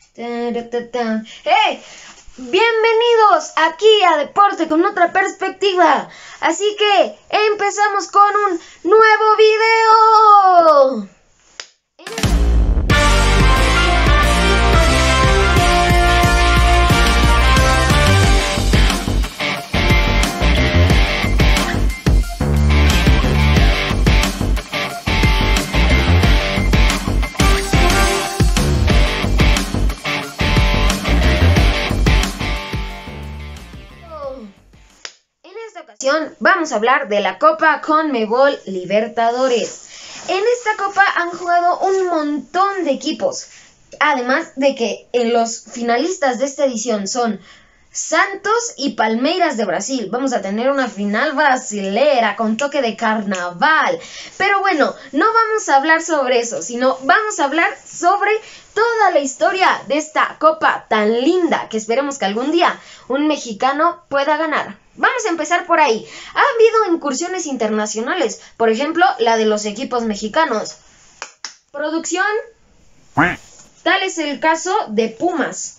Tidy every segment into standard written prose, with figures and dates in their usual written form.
¡Hey! Bienvenidos aquí a Deporte con otra perspectiva. Así que empezamos con un nuevo video. Vamos a hablar de la Copa Conmebol Libertadores. En esta copa han jugado un montón de equipos, además de que en los finalistas de esta edición son Santos y Palmeiras de Brasil. Vamos a tener una final brasilera con toque de carnaval. Pero bueno, no vamos a hablar sobre eso, sino vamos a hablar sobre toda la historia de esta copa tan linda que esperemos que algún día un mexicano pueda ganar. Vamos a empezar por ahí. Ha habido incursiones internacionales, por ejemplo, la de los equipos mexicanos. Producción, tal es el caso de Pumas.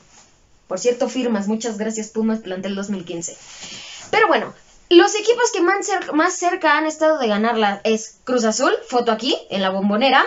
Por cierto, firmas, muchas gracias Pumas, plantel 2015. Pero bueno, los equipos que más cerca han estado de ganarla es Cruz Azul, foto aquí, en la Bombonera.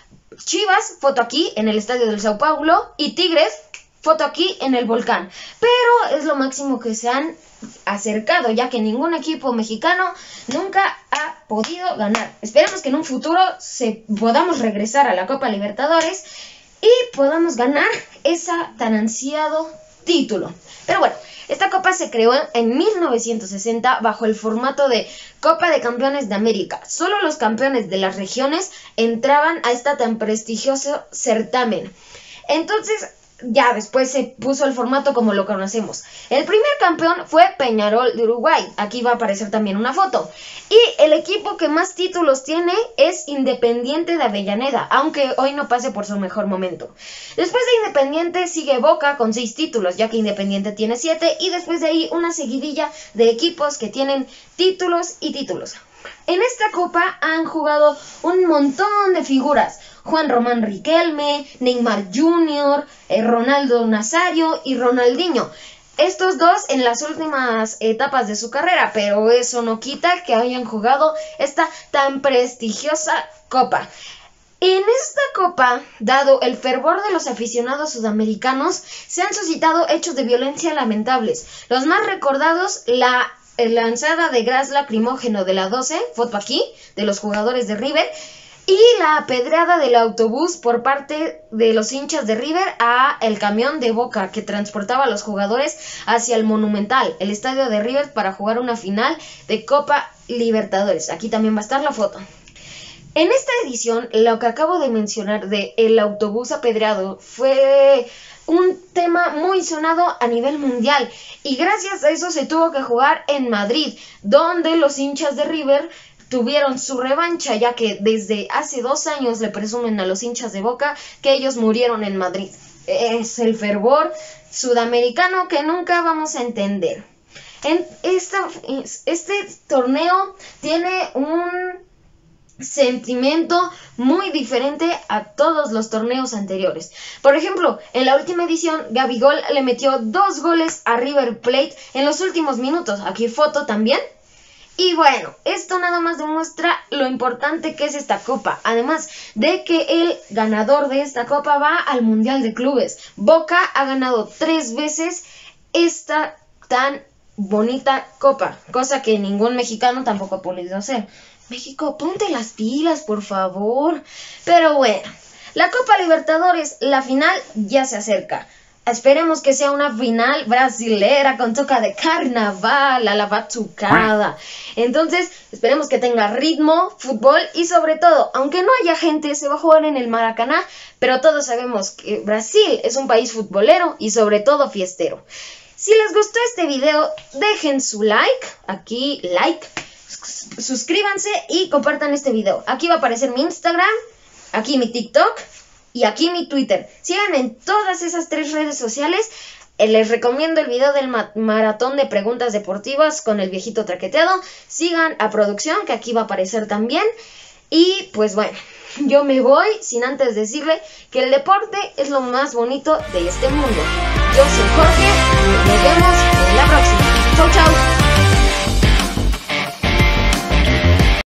Chivas, foto aquí, en el estadio del Sao Paulo. Y Tigres, foto aquí, en el Volcán. Pero es lo máximo que se han acercado, ya que ningún equipo mexicano nunca ha podido ganar. Esperemos que en un futuro podamos regresar a la Copa Libertadores y podamos ganar ese tan ansiado título. Pero bueno, esta copa se creó en 1960 bajo el formato de Copa de Campeones de América. Solo los campeones de las regiones entraban a esta tan prestigioso certamen. Entonces, ya después se puso el formato como lo conocemos. El primer campeón fue Peñarol de Uruguay. Aquí va a aparecer también una foto. Y el equipo que más títulos tiene es Independiente de Avellaneda, aunque hoy no pase por su mejor momento. Después de Independiente sigue Boca con 6 títulos, ya que Independiente tiene 7. Y después de ahí una seguidilla de equipos que tienen títulos y títulos. En esta copa han jugado un montón de figuras. Juan Román Riquelme, Neymar Jr., Ronaldo Nazario y Ronaldinho. Estos dos en las últimas etapas de su carrera, pero eso no quita que hayan jugado esta tan prestigiosa copa. En esta copa, dado el fervor de los aficionados sudamericanos, se han suscitado hechos de violencia lamentables. Los más recordados, la lanzada de gas lacrimógeno de la 12, foto aquí, de los jugadores de River, y la apedreada del autobús por parte de los hinchas de River a el camión de Boca que transportaba a los jugadores hacia el Monumental, el estadio de River, para jugar una final de Copa Libertadores. Aquí también va a estar la foto. En esta edición, lo que acabo de mencionar de el autobús apedreado fue un tema muy sonado a nivel mundial y gracias a eso se tuvo que jugar en Madrid, donde los hinchas de River tuvieron su revancha, ya que desde hace 2 años le presumen a los hinchas de Boca que ellos murieron en Madrid. Es el fervor sudamericano que nunca vamos a entender. Este torneo tiene un sentimiento muy diferente a todos los torneos anteriores. Por ejemplo, en la última edición, Gabigol le metió 2 goles a River Plate en los últimos minutos. Aquí foto también. Y bueno, esto nada más demuestra lo importante que es esta copa. Además de que el ganador de esta copa va al Mundial de Clubes. Boca ha ganado 3 veces esta tan bonita copa, cosa que ningún mexicano tampoco ha podido hacer. México, ponte las pilas, por favor. Pero bueno, la Copa Libertadores, la final ya se acerca. Esperemos que sea una final brasilera con toca de carnaval, a la batucada. Entonces, esperemos que tenga ritmo, fútbol y sobre todo, aunque no haya gente, se va a jugar en el Maracaná, pero todos sabemos que Brasil es un país futbolero y sobre todo fiestero. Si les gustó este video, dejen su like, aquí like, suscríbanse y compartan este video. Aquí va a aparecer mi Instagram, aquí mi TikTok y aquí mi Twitter. Sigan en todas esas 3 redes sociales. Les recomiendo el video del maratón de preguntas deportivas con el viejito traqueteado. Sigan a producción, que aquí va a aparecer también. Y pues bueno, yo me voy sin antes decirle que el deporte es lo más bonito de este mundo. Yo soy Jorge, nos vemos